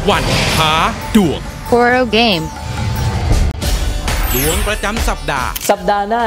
วันท้าดวง Horo Game ดวงประจำสัปดาห์หน้า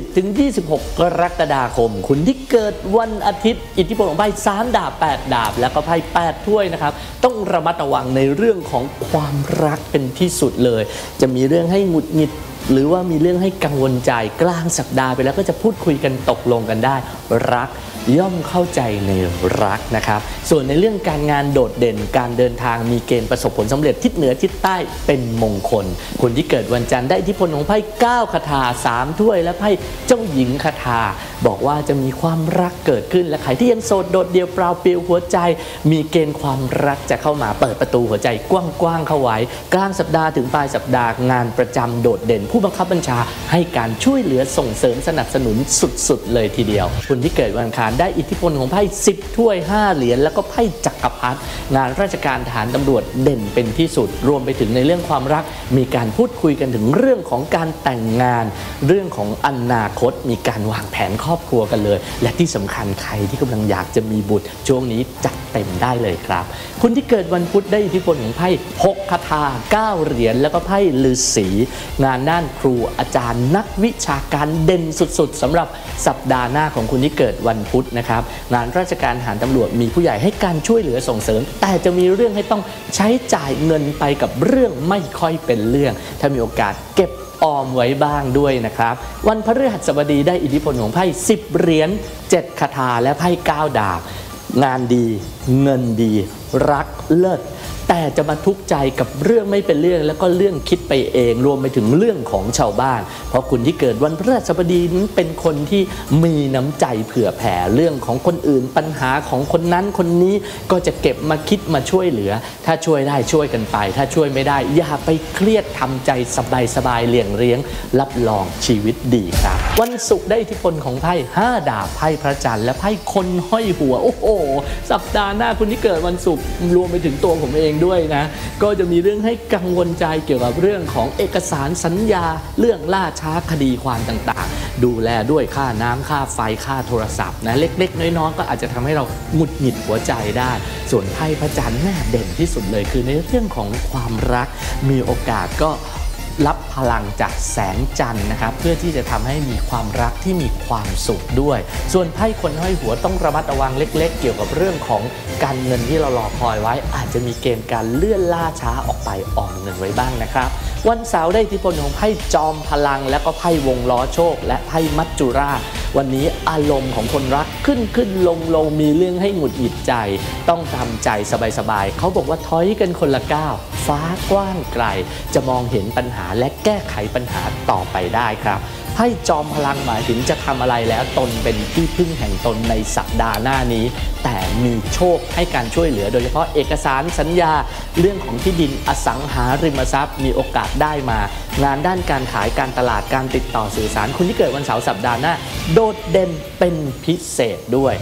20-26 กรกฎาคมคุณที่เกิดวันอาทิตย์อิทธิพลของไพ่3 ดาบ 8 ดาบแล้วก็ไพ่8 ถ้วยนะครับต้องระมัดระวังในเรื่องของความรักเป็นที่สุดเลยจะมีเรื่องให้หงุดหงิดหรือว่ามีเรื่องให้กังวลใจกลางสัปดาห์ไปแล้วก็จะพูดคุยกันตกลงกันได้รักย่อมเข้าใจในรักนะครับส่วนในเรื่องการงานโดดเด่นการเดินทางมีเกณฑ์ประสบผลสำเร็จทิศเหนือทิศใต้เป็นมงคลคนที่เกิดวันจันทร์ได้อิทธิพลของไพ่9 คาถา3 ถ้วยและไพ่เจ้าหญิงคาถาบอกว่าจะมีความรักเกิดขึ้นและใครที่ยังโสดโดดเดี่ยวเปล่าเปลี่ยวหัวใจมีเกณฑ์ความรักจะเข้ามาเปิดประตูหัวใจกว้างๆเข้าไว้กลางสัปดาห์ถึงปลายสัปดาห์งานประจำโดดเด่นผู้บังคับบัญชาให้การช่วยเหลือส่งเสริมสนับสนุนสุดๆเลยทีเดียวคนที่เกิดวันอังคารได้อิทธิพลของไพ่10 ถ้วย5 เหรียญแล้วก็ไพ่จักรพรรดิงานราชการทหารตำรวจเด่นเป็นที่สุดรวมไปถึงในเรื่องความรักมีการพูดคุยกันถึงเรื่องของการแต่งงานเรื่องของอนาคตมีการวางแผนครอบครัวกันเลยและที่สำคัญใครที่กำลังอยากจะมีบุตรช่วงนี้จัดเต็มได้เลยครับคุณที่เกิดวันพุธได้อิทธิพลของไพ่6 คาถา9 เหรียญแล้วก็ไพ่ฤาษีงานด้านครูอาจารย์นักวิชาการเด่นสุดๆสำหรับสัปดาห์หน้าของคุณที่เกิดวันพุธนะครับงานราชการทหารตำรวจมีผู้ใหญ่ให้การช่วยเหลือส่งเสริมแต่จะมีเรื่องให้ต้องใช้จ่ายเงินไปกับเรื่องไม่ค่อยเป็นเรื่องถ้ามีโอกาสเก็บออมไว้บ้างด้วยนะครับวันพฤหัสบดีได้อิทธิพลของไพ่10 เหรียญ7 คาถาและไพ่9 ดาบงานดีเงินดีรักเลิศแต่จะมาทุกข์ใจกับเรื่องไม่เป็นเรื่องแล้วก็เรื่องคิดไปเองรวมไปถึงเรื่องของชาวบ้านเพราะคุณที่เกิดวันพฤหัสบดีนั้นเป็นคนที่มีน้ำใจเผื่อแผ่เรื่องของคนอื่นปัญหาของคนนั้นคนนี้ก็จะเก็บมาคิดมาช่วยเหลือถ้าช่วยได้ช่วยกันไปถ้าช่วยไม่ได้อย่าไปเครียดทำใจสบายๆเลี่ยงเลี้ยงรับรองชีวิตดีครับวันศุกร์ได้อิทธิพลของไพ่5 ดาบไพ่พระจันทร์และไพ่คนห้อยหัวโอ้โหสัปดาห์หน้าคุณที่เกิดวันศุกร์รวมไปถึงตัวผมเองด้วยนะก็จะมีเรื่องให้กังวลใจเกี่ยวกับเรื่องของเอกสารสัญญาเรื่องล่าช้าคดีความต่างๆดูแลด้วยค่าน้ำค่าไฟค่าโทรศัพท์นะเล็กๆน้อยๆก็อาจจะทำให้เราหงุดหงิดหัวใจได้ส่วนไพ่พระจันทร์แน่เด่นที่สุดเลยคือในเรื่องของความรักมีโอกาสก็รับพลังจากแสงจันทร์นะครับเพื่อที่จะทำให้มีความรักที่มีความสุขด้วยส่วนไพ่คนห้อยหัวต้องระมัดระวังเล็กๆเกี่ยวกับเรื่องของการเงินที่เรารอคอยไว้อาจจะมีเกณฑ์การเลื่อนล่าช้าออกไปออมเงินไว้บ้างนะครับวันเสาร์ได้อิทธิพลของไพ่จอมพลังและก็ไพ่วงล้อโชคและไพ่มัจจุราชวันนี้อารมณ์ของคนรักขึ้นลงมีเรื่องให้หงุดหงิดใจต้องทำใจสบายๆเขาบอกว่าถอยกันคนละก้าวฟ้ากว้างไกลจะมองเห็นปัญหาและแก้ไขปัญหาต่อไปได้ครับไพ่จอมพลังหมายถึงจะทำอะไรแล้วตนเป็นที่พึ่งแห่งตนในสัปดาห์หน้านี้แต่มีโชคให้การช่วยเหลือโดยเฉพาะเอกสารสัญญาเรื่องของที่ดินอสังหาริมทรัพย์มีโอกาสได้มางานด้านการขายการตลาดการติดต่อสื่อสารคุณที่เกิดวันเสาร์สัปดาห์หน้าโดดเด่นเป็นพิเศษด้วย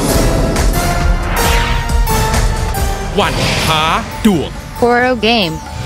วันท้าดวง Horo Game